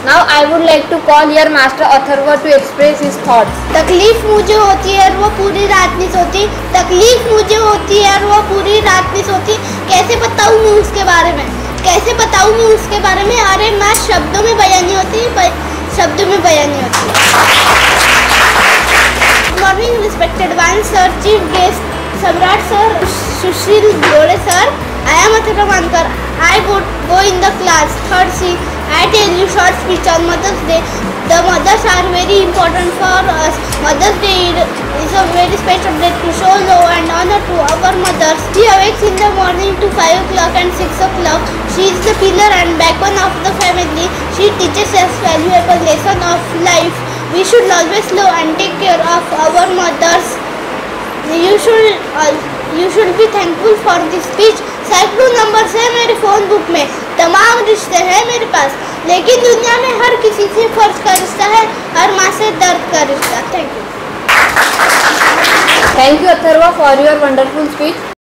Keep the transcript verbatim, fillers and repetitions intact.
Now I would like to call here Master Atharva to express his thoughts. तकलीफ मुझे होती है और वो पूरी रात नहीं सोती। तकलीफ मुझे होती है और वो पूरी रात नहीं सोती। कैसे बताऊँ मैं उसके बारे में, कैसे बताऊँ मैं उसके बारे में। अरे मैं शब्दों में बयां नहीं होती, शब्दों में बयां नहीं होती। Morning respected one sir, chief guest Samrat sir, Sushil Gode sir, I am Atharva Mankar. I go, go in the class third C. I tell you short speech on Mother's Day. The mothers are very important for us. Mother's Day is a very special day to show love and honor to our mothers. She awakes in the morning to five o'clock and six o'clock. She is the pillar and backbone of the family. She teaches us valuable lesson of life. We should always love and take care of our mothers. You should uh, you should be thankful for this speech. सैकड़ों numbers है मेरे phone book में, तमाम रिश्ते हैं मेरे पास, लेकिन दुनिया में हर किसी से फर्ज का रिश्ता है, हर माँ से दर्द का रिश्ता। Thank you. Thank you Atharva for your wonderful speech.